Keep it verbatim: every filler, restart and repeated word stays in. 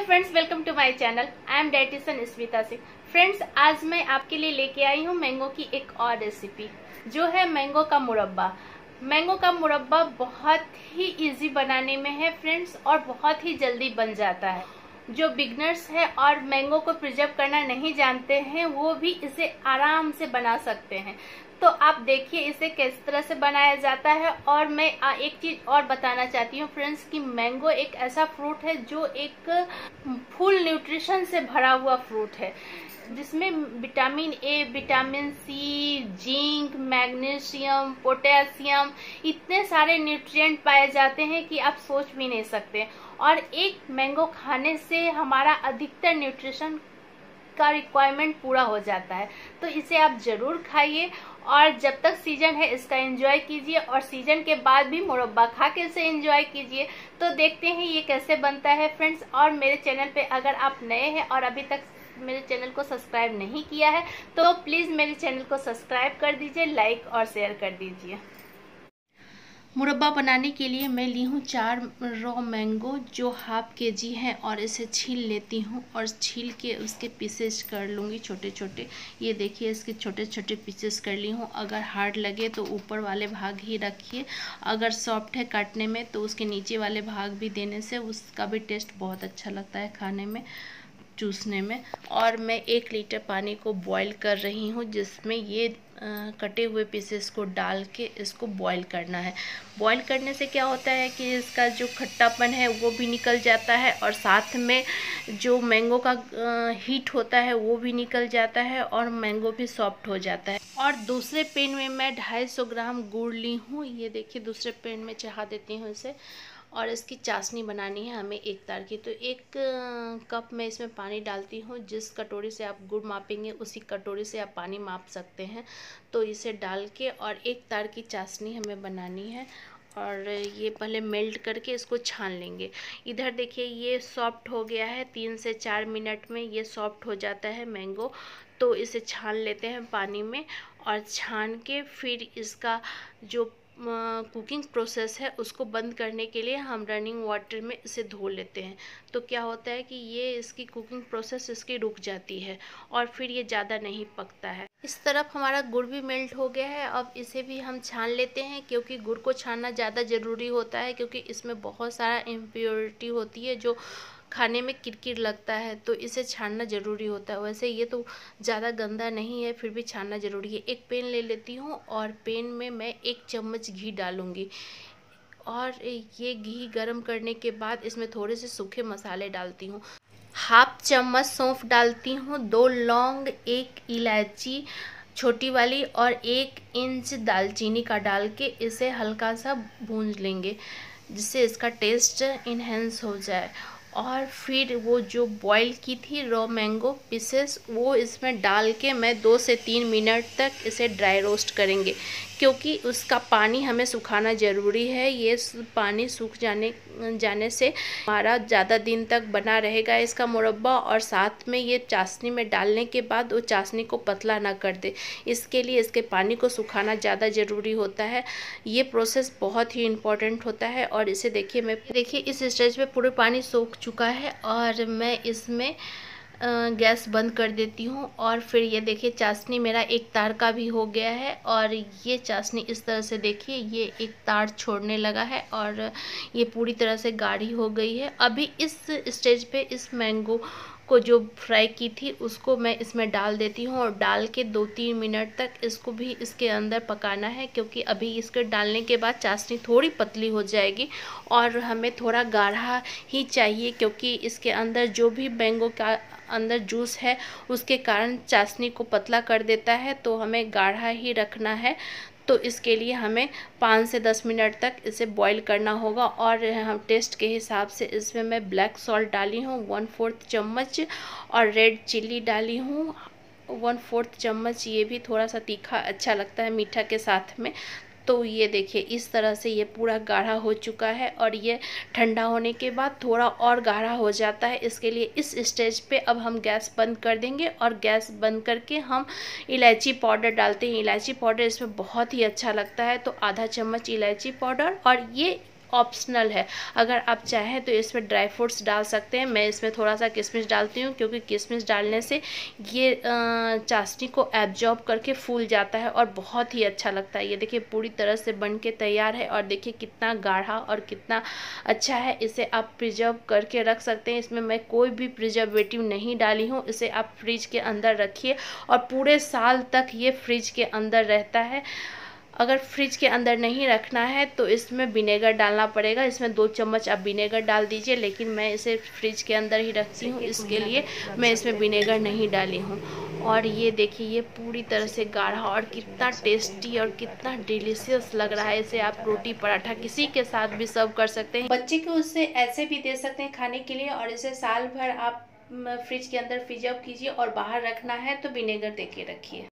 Friends, welcome to my channel. I am dietitian Smita Singh. Friends, आज मैं आपके लिए लेके आई हूँ मैंगो की एक और रेसिपी, जो है मैंगो का मुरब्बा। मैंगो का मुरब्बा बहुत ही इजी बनाने में है फ्रेंड्स, और बहुत ही जल्दी बन जाता है। जो बिगनर्स है और मैंगो को प्रिजर्व करना नहीं जानते हैं, वो भी इसे आराम से बना सकते हैं। तो आप देखिए इसे किस तरह से बनाया जाता है। और मैं एक चीज और बताना चाहती हूँ फ्रेंड्स, कि मैंगो एक ऐसा फ्रूट है जो एक फुल न्यूट्रिशन से भरा हुआ फ्रूट है, जिसमें vitamin A, vitamin C, zinc, magnesium, potassium, इतने सारे न्यूट्रिएंट पाए जाते हैं कि आप सोच भी नहीं सकते। और एक मैंगो खाने से हमारा अधिकतर न्यूट्रिशन का रिक्वायरमेंट पूरा हो जाता है। तो इसे आप जरूर खाइए, और जब तक सीजन है इसका एंजॉय कीजिए, और सीजन के बाद भी मुरब्बा खा के इसे एंजॉय कीजिए। तो देखते हैं ये कैसे बनता है फ्रेंड्स। और मेरे चैनल पे अगर आप नए हैं और अभी तक मेरे चैनल को सब्सक्राइब नहीं किया है, तो प्लीज मेरे चैनल को सब्सक्राइब कर दीजिए, लाइक और शेयर कर दीजिए। मुरब्बा बनाने के लिए मैं ली हूँ चार रॉ मैंगो, जो हाफ के जी है, और इसे छील लेती हूँ और छील के उसके पीसेस कर लूँगी छोटे छोटे। ये देखिए इसके छोटे छोटे पीसेस कर ली हूँ। अगर हार्ड लगे तो ऊपर वाले भाग ही रखिए, अगर सॉफ्ट है काटने में तो उसके नीचे वाले भाग भी देने से उसका भी टेस्ट बहुत अच्छा लगता है खाने में, चूसने में। और मैं एक लीटर पानी को बॉईल कर रही हूँ, जिसमें ये आ, कटे हुए पीसेस को डाल के इसको बॉईल करना है। बॉईल करने से क्या होता है कि इसका जो खट्टापन है वो भी निकल जाता है, और साथ में जो मैंगो का आ, हीट होता है वो भी निकल जाता है, और मैंगो भी सॉफ्ट हो जाता है। और दूसरे पैन में मैं ढाई सौ ग्राम गुड़ ली हूँ। ये देखिए दूसरे पैन में चढ़ा देती हूँ इसे, और इसकी चाशनी बनानी है हमें एक तार की। तो एक कप में इसमें पानी डालती हूँ। जिस कटोरी से आप गुड़ मापेंगे उसी कटोरी से आप पानी माप सकते हैं। तो इसे डाल के और एक तार की चाशनी हमें बनानी है, और ये पहले मेल्ट करके इसको छान लेंगे। इधर देखिए ये सॉफ्ट हो गया है, तीन से चार मिनट में ये सॉफ्ट हो जाता है मैंगो। तो इसे छान लेते हैं पानी में, और छान के फिर इसका जो कुकिंग प्रोसेस है उसको बंद करने के लिए हम रनिंग वाटर में इसे धो लेते हैं। तो क्या होता है कि ये इसकी कुकिंग प्रोसेस इसकी रुक जाती है, और फिर ये ज़्यादा नहीं पकता है। इस तरफ हमारा गुड़ भी मेल्ट हो गया है। अब इसे भी हम छान लेते हैं, क्योंकि गुड़ को छानना ज़्यादा ज़रूरी होता है, क्योंकि इसमें बहुत सारा इम्प्योरिटी होती है जो खाने में किरकिर लगता है। तो इसे छानना ज़रूरी होता है। वैसे ये तो ज़्यादा गंदा नहीं है, फिर भी छानना ज़रूरी है। एक पैन ले लेती हूँ, और पैन में मैं एक चम्मच घी डालूँगी, और ये घी गरम करने के बाद इसमें थोड़े से सूखे मसाले डालती हूँ। हाफ चम्मच सौंफ डालती हूँ, दो लौंग, एक इलायची छोटी वाली, और एक इंच दालचीनी का डाल के इसे हल्का सा भून लेंगे, जिससे इसका टेस्ट इन्हेंस हो जाए। और फिर वो जो बॉईल की थी रॉ मैंगो पीसेस, वो इसमें डाल के मैं दो से तीन मिनट तक इसे ड्राई रोस्ट करेंगे, क्योंकि उसका पानी हमें सुखाना ज़रूरी है। ये पानी सूख जाने जाने से हमारा ज़्यादा दिन तक बना रहेगा इसका मुरब्बा, और साथ में ये चाशनी में डालने के बाद वो चाशनी को पतला ना कर दे, इसके लिए इसके पानी को सुखाना ज़्यादा ज़रूरी होता है। ये प्रोसेस बहुत ही इम्पॉर्टेंट होता है। और इसे देखिए मैं देखिए इस स्टेज पे पूरे पानी सूख चुका है, और मैं इसमें गैस बंद कर देती हूँ। और फिर ये देखिए चाशनी मेरा एक तार का भी हो गया है, और ये चाशनी इस तरह से देखिए ये एक तार छोड़ने लगा है, और ये पूरी तरह से गाढ़ी हो गई है। अभी इस स्टेज पे इस मैंगो को जो फ्राई की थी उसको मैं इसमें डाल देती हूँ, और डाल के दो तीन मिनट तक इसको भी इसके अंदर पकाना है, क्योंकि अभी इसके डालने के बाद चाशनी थोड़ी पतली हो जाएगी, और हमें थोड़ा गाढ़ा ही चाहिए, क्योंकि इसके अंदर जो भी मैंगो का अंदर जूस है उसके कारण चाशनी को पतला कर देता है। तो हमें गाढ़ा ही रखना है। तो इसके लिए हमें पाँच से दस मिनट तक इसे बॉईल करना होगा। और हम टेस्ट के हिसाब से इसमें मैं ब्लैक सॉल्ट डाली हूँ वन फोर्थ चम्मच, और रेड चिल्ली डाली हूँ वन फोर्थ चम्मच। ये भी थोड़ा सा तीखा अच्छा लगता है मीठा के साथ में। तो ये देखिए इस तरह से ये पूरा गाढ़ा हो चुका है, और ये ठंडा होने के बाद थोड़ा और गाढ़ा हो जाता है। इसके लिए इस स्टेज पे अब हम गैस बंद कर देंगे, और गैस बंद करके हम इलायची पाउडर डालते हैं। इलायची पाउडर इसमें बहुत ही अच्छा लगता है, तो आधा चम्मच इलायची पाउडर, और ये ऑप्शनल है। अगर आप चाहें तो इसमें ड्राई फ्रूट्स डाल सकते हैं। मैं इसमें थोड़ा सा किशमिश डालती हूँ, क्योंकि किशमिश डालने से ये चाशनी को एब्जॉर्ब करके फूल जाता है और बहुत ही अच्छा लगता है। ये देखिए पूरी तरह से बन के तैयार है और देखिए कितना गाढ़ा और कितना अच्छा है। इसे आप प्रिजर्व करके रख सकते हैं। इसमें मैं कोई भी प्रिजर्वेटिव नहीं डाली हूँ। इसे आप फ्रिज के अंदर रखिए और पूरे साल तक ये फ्रिज के अंदर रहता है। अगर फ्रिज के अंदर नहीं रखना है तो इसमें विनेगर डालना पड़ेगा। इसमें दो चम्मच आप विनेगर डाल दीजिए, लेकिन मैं इसे फ्रिज के अंदर ही रखती हूँ, इसके लिए मैं इसमें विनेगर नहीं डाली हूँ। और ये देखिए ये पूरी तरह से गाढ़ा और कितना टेस्टी और कितना डिलीशियस लग रहा है। इसे आप रोटी पराठा किसी के साथ भी सर्व कर सकते हैं। बच्चे को उसे ऐसे भी दे सकते हैं खाने के लिए, और इसे साल भर आप फ्रिज के अंदर प्रिजर्व कीजिए। और बाहर रखना है तो विनेगर दे के रखिए।